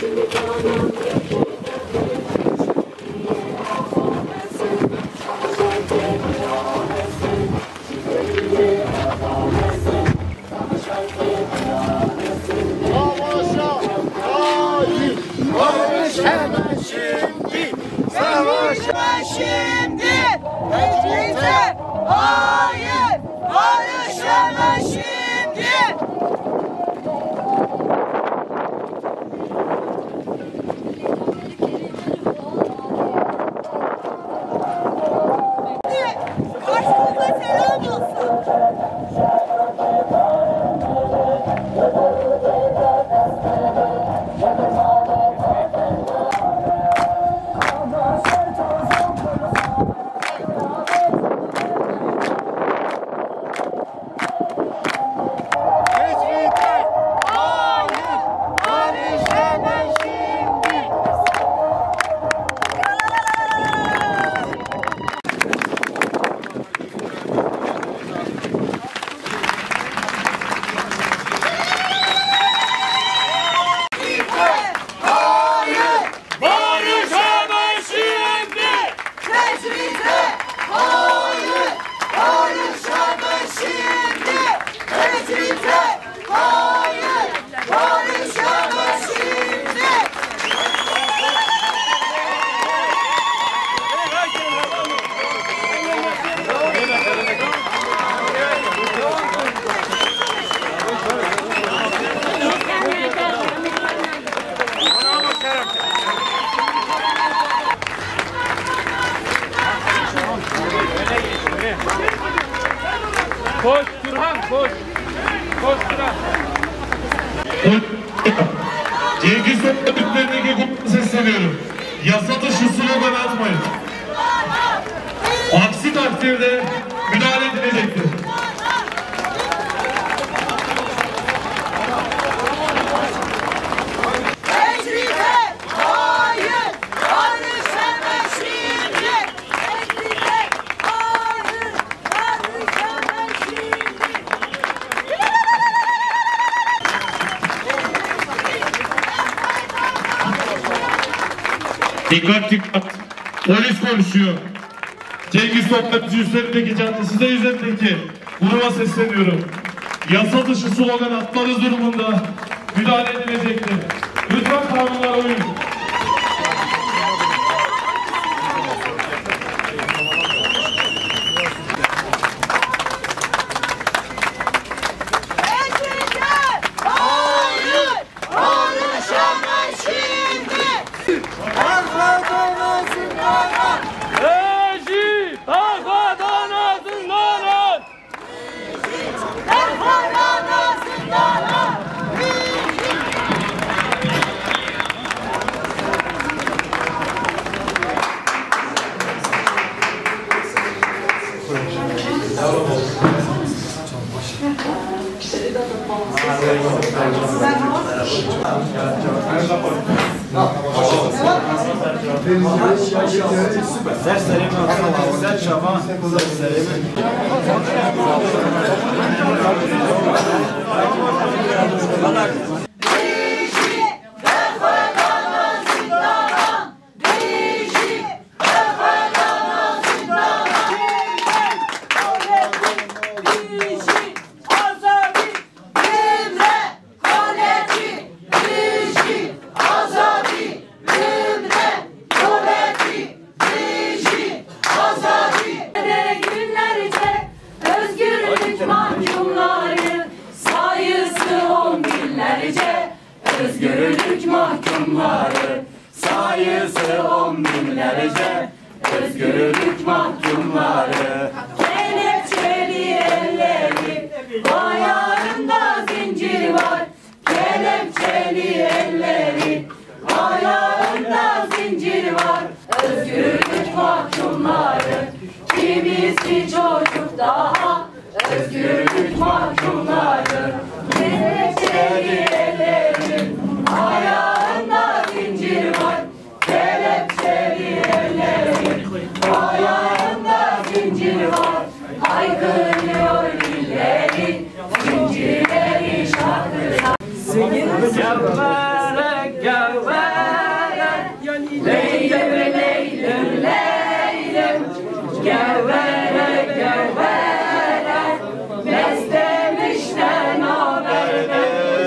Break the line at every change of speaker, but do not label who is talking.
Koş Turhan, koş. Koş Turhan.
Cengiz Toprak'taki grubu sesleniyorum. Yasa dışı slogan atmayın. Aksi takdirde müdahale edilecektir. Dikkat dikkat. Polis konuşuyor. Cengiz Toprakçı üzerindeki caddesi üzerindeki gruba sesleniyorum. Yasa dışı slogan atmanız durumunda müdahale edilecektir. Lütfen kanunlara uyun.
Özgürlük mahkumları sayısı 10 binlerce. Özgürlük mahkumları kelepçeli elleri, ayağında zincir var. Kelepçeli elleri, ayağında zincir var. Özgürlük mahkumları, kimisi çocuk daha. Özgürlük mahkumları kelepçeli elleri, ayağında zincir var. Kelepçeli elleri, ayağında zincir var. Haykırıyor illeri, zincir Gevele